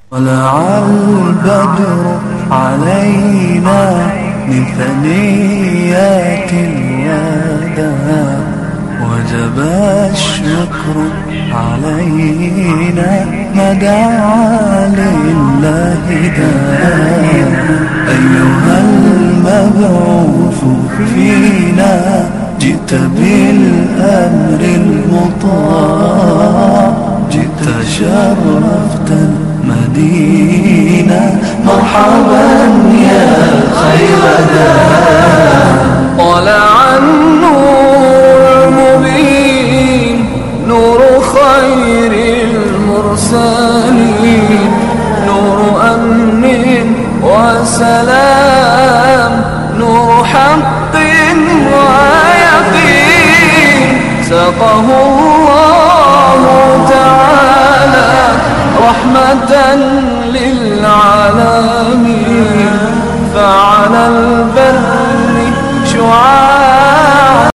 طلع البدر علينا من ثنيات الوداع، وجب الشكر علينا ما دعا لله داع. أيها المبعوث فينا جئت بالأمر المطاع، جئت شرفت المدينة، مرحبا يا خير داع. طلع النور المبين، نور خير المرسلين، نور أمن وسلام، نور حق ويقين، سقه الله تعالى رحمة للعالمين، فعلى البر شعاع